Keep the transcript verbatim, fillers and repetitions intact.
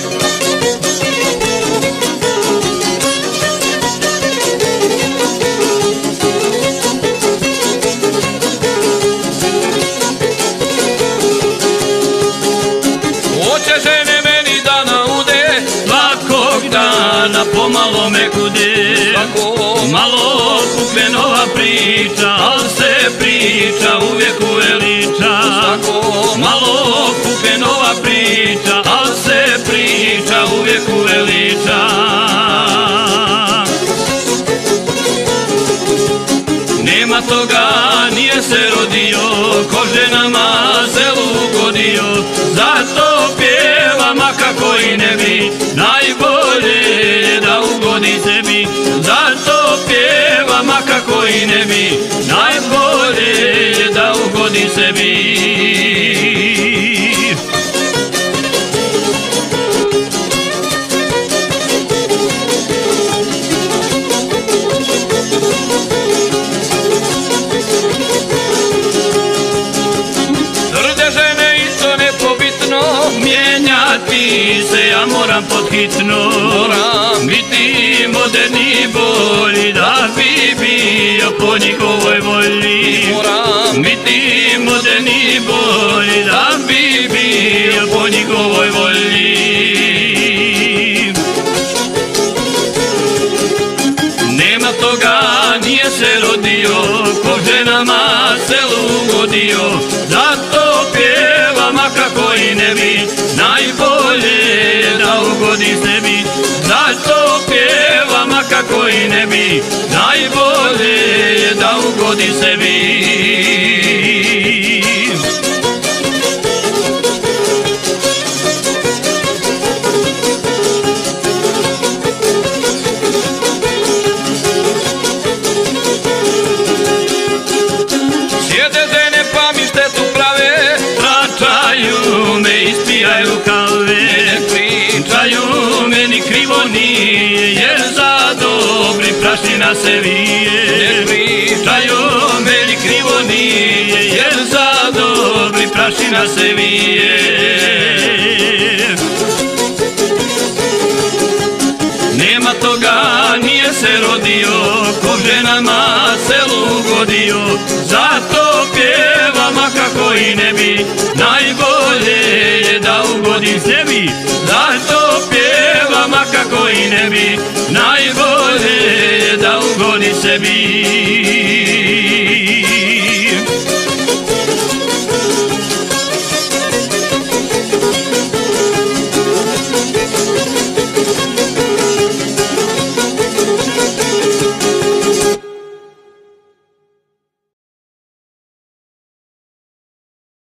Hoće žene meni da naude, svakog dana pomalo me kude. Malo pukne nova priča, al se priča uvijek uveliča. Malo pukne nova priča, al se priča uvijek uveliča. Nema toga, nije se rodio, ko ženama selu ugodio. Zato pjeva, ma kako i ne bi, najbolje je da ugodi sebi. Zato pjeva, ma kako i ne bi, najbolje je da ugodi sebi. Mijenjati se ja moram podhitno, biti moderni bolji da bi bio po njihovoj volji. Biti moderni bolji da bi bio po njihovoj volji. Nema toga, nije se rodio, ko ženama selu ugodio. Zato pjeva, ma kako i ne bi, najbolje je da ugodi sebi. Zato pjeva, ma kako i ne bi, najbolje je da ugodi sebi. Sjede žene pa mi štetu prave, tračaju me, ispijaju kave. Pričaju meni krivo nije, jer za dobri prašina se vije. Pričaju meni krivo nije, jer za dobri prašina se vije. Nema toga, nije se rodio, ko ženama selu ugodio. Zato pjeva, ma kako i ne bi, najbolje je da ugodi sebi. Zato pjeva, ma kako i ne bi, najbolje je da ugodi sebi.